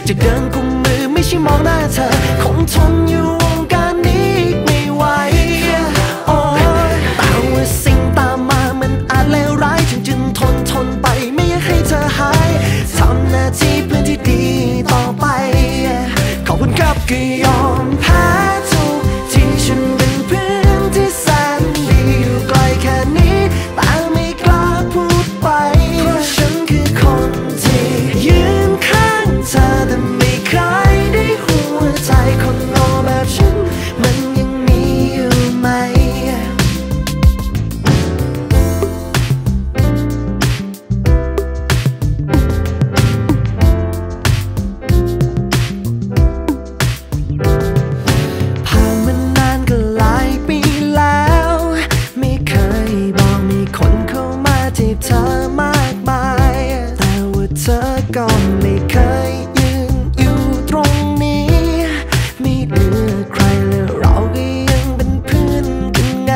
จะเดินกุมมือไม่ใช่มองหน้าเธอคงทนอยู่วงการนี้อีกไม่ไหวโอ้ยแต่ว่าสิ่งตามมามันอาจเลวร้ายจึงทนไปไม่อยากให้เธอหายทำหน้าที่เพื่อนที่ดีต่อไปขอบคุณครับก็ยอมแพ้ทุกที่ฉันเป็นเพื่อนที่แสนดีอยู่ไกลแค่นี้แต่ไม่กล้าพูดไปเพราะฉันคือคนที่ยืนข้างเธอแต่ไม่เคยได้หัวใจคนโง่แบบฉันมันยังมีอยู่ไหมผ่านมานานก็หลายปีแล้วไม่เคยบอกมีคนเข้ามาจีบเธอมากมายแต่ว่าเธอก็ไม่เคยยืนอยู่ตรงนี้ไม่เหลือใครเลยเราก็ยังเป็นเพื่อนกันไง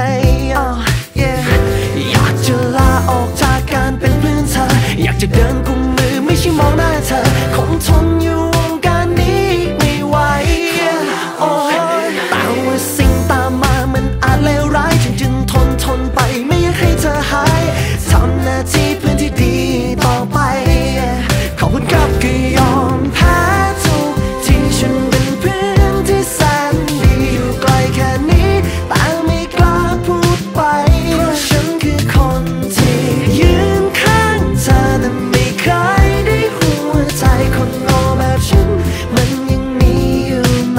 อยากจะลาออกจากการเป็นเพื่อนเธออยากจะเดินกุมมือไม่ใช่มองหน้าเธอคงทนอยู่วงการนี้อีกไม่ไหวโอ้ยแต่ว่าสิ่งตามมามันอาจเลวร้ายจึงทนไปไม่อยากให้เธอหายทำหน้าที่เพื่อนที่ดีต่อไปขอบคุณครับก็ยอมแพ้ทุกที่ฉันเป็นเพื่อนที่แสนดีอยู่ไกลแค่นี้แต่ไม่กล้าพูดไปเพราะฉันคือคนที่ยืนข้างเธอแต่ไม่เคยได้หัวใจคนโง่แบบฉันมันยังมีอยู่ไหม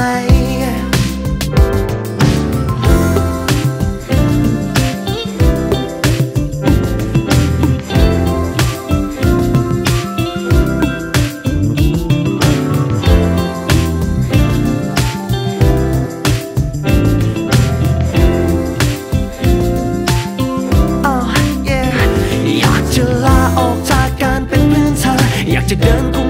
อยากจะลาออกจากการเป็นเพื่อนเธออยากจะเดิน